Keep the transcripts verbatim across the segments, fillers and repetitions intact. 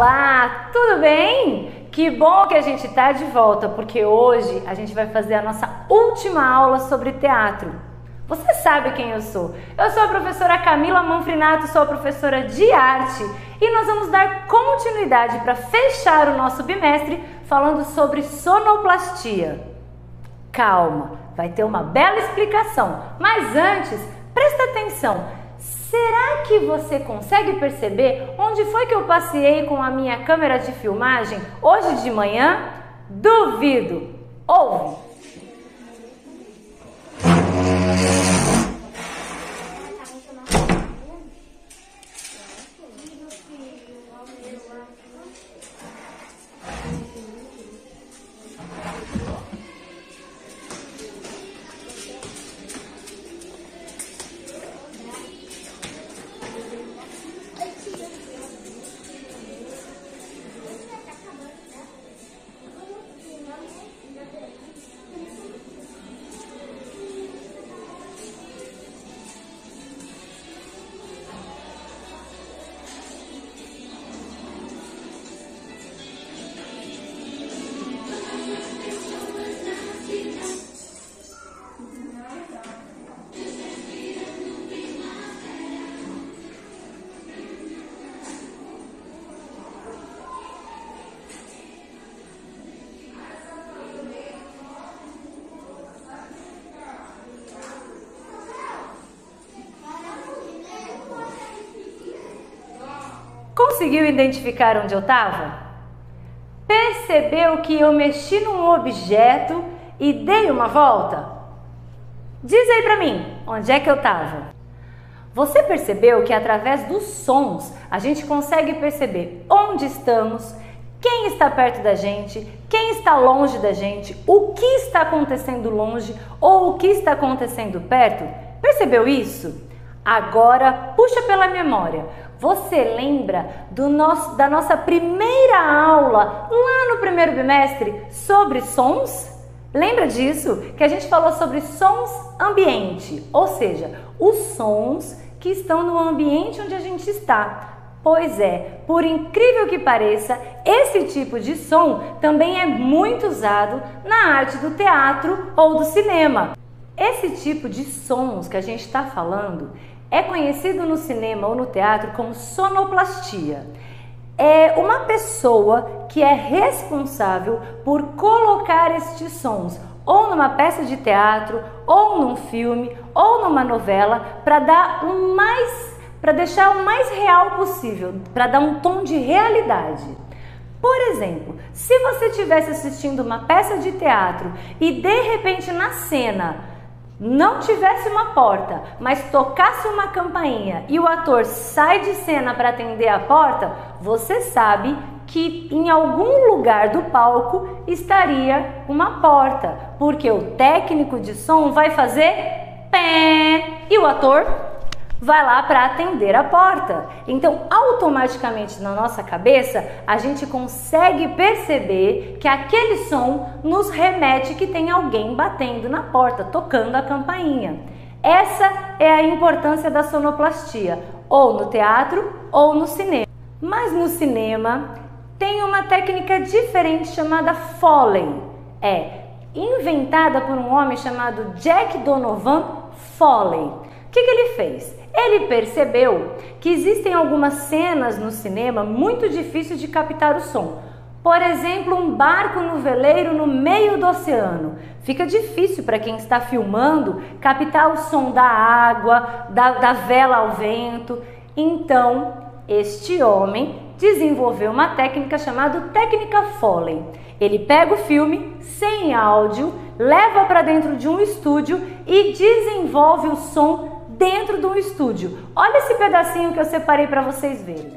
Olá, tudo bem? Que bom que a gente está de volta, porque hoje a gente vai fazer a nossa última aula sobre teatro. Você sabe quem eu sou? Eu sou a professora Camila Manfrinato, sou a professora de arte e nós vamos dar continuidade para fechar o nosso bimestre falando sobre sonoplastia. Calma, vai ter uma bela explicação, mas antes, presta atenção. Será que você consegue perceber onde foi que eu passei com a minha câmera de filmagem hoje de manhã? Duvido! Ouve! Conseguiu identificar onde eu estava? Percebeu que eu mexi num objeto e dei uma volta? Diz aí pra mim, onde é que eu estava? Você percebeu que através dos sons a gente consegue perceber onde estamos, quem está perto da gente, quem está longe da gente, o que está acontecendo longe ou o que está acontecendo perto? Percebeu isso? Agora puxa pela memória. Você lembra do nosso, da nossa primeira aula lá no primeiro bimestre sobre sons? Lembra disso? Que a gente falou sobre sons ambiente, ou seja, os sons que estão no ambiente onde a gente está. Pois é, por incrível que pareça, esse tipo de som também é muito usado na arte do teatro ou do cinema. Esse tipo de sons que a gente está falando é conhecido no cinema ou no teatro como sonoplastia. É uma pessoa que é responsável por colocar estes sons ou numa peça de teatro, ou num filme, ou numa novela, para dar um mais, para deixar o mais real possível, para dar um tom de realidade. Por exemplo, se você estivesse assistindo uma peça de teatro e de repente na cena não tivesse uma porta, mas tocasse uma campainha e o ator sai de cena para atender a porta, você sabe que em algum lugar do palco estaria uma porta, porque o técnico de som vai fazer pé e o ator vai lá para atender a porta. Então, automaticamente na nossa cabeça, a gente consegue perceber que aquele som nos remete que tem alguém batendo na porta, tocando a campainha. Essa é a importância da sonoplastia, ou no teatro ou no cinema. Mas no cinema tem uma técnica diferente chamada Foley. É inventada por um homem chamado Jack Donovan Foley. O que, que ele fez? Ele percebeu que existem algumas cenas no cinema muito difíceis de captar o som. Por exemplo, um barco no veleiro no meio do oceano. Fica difícil para quem está filmando captar o som da água, da, da vela ao vento. Então, este homem desenvolveu uma técnica chamada técnica Foley. Ele pega o filme sem áudio, leva para dentro de um estúdio e desenvolve o som dentro do estúdio. Olha esse pedacinho que eu separei para vocês verem.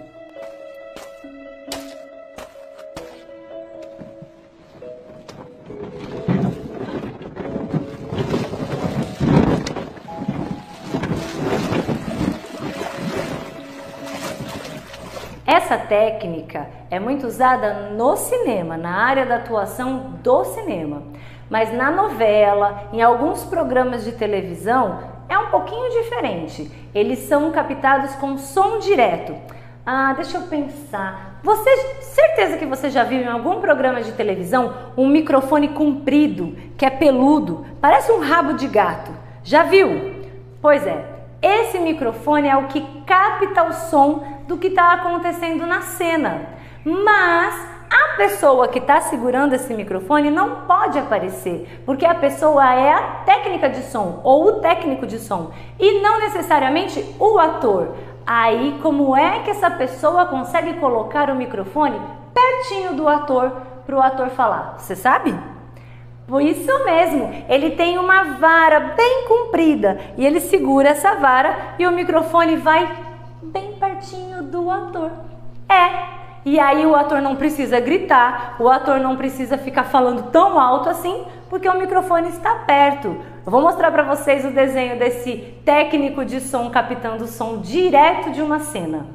Essa técnica é muito usada no cinema, na área da atuação do cinema. Mas na novela, em alguns programas de televisão, é um pouquinho diferente. Eles são captados com som direto. Ah, deixa eu pensar. Você, certeza que você já viu em algum programa de televisão um microfone comprido, que é peludo, parece um rabo de gato. Já viu? Pois é, esse microfone é o que capta o som do que está acontecendo na cena. Mas a pessoa que está segurando esse microfone não pode aparecer, porque a pessoa é a técnica de som ou o técnico de som e não necessariamente o ator. Aí, como é que essa pessoa consegue colocar o microfone pertinho do ator para o ator falar? Você sabe? Por isso mesmo, ele tem uma vara bem comprida e ele segura essa vara e o microfone vai bem pertinho do ator. É. E aí o ator não precisa gritar, o ator não precisa ficar falando tão alto assim, porque o microfone está perto. Eu vou mostrar para vocês o desenho desse técnico de som captando o som direto de uma cena.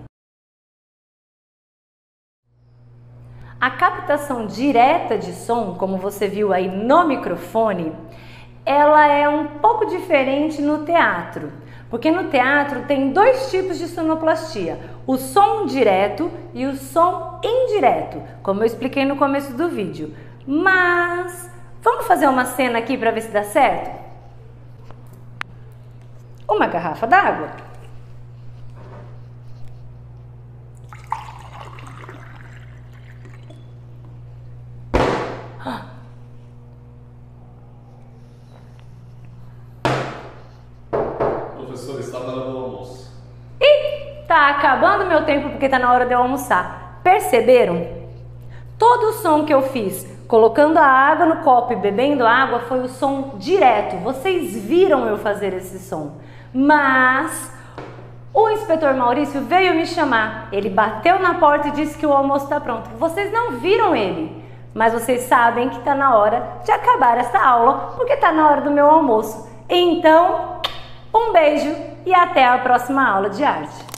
A captação direta de som, como você viu aí no microfone, ela é um pouco diferente no teatro. Porque no teatro tem dois tipos de sonoplastia, o som direto e o som indireto, como eu expliquei no começo do vídeo. Mas vamos fazer uma cena aqui para ver se dá certo? Uma garrafa d'água. Professor, está na hora do almoço. Ih, tá acabando meu tempo porque tá na hora de eu almoçar. Perceberam? Todo o som que eu fiz, colocando a água no copo e bebendo água, foi o som direto. Vocês viram eu fazer esse som. Mas o inspetor Maurício veio me chamar. Ele bateu na porta e disse que o almoço está pronto. Vocês não viram ele, mas vocês sabem que está na hora de acabar essa aula, porque está na hora do meu almoço. Então, um beijo e até a próxima aula de arte.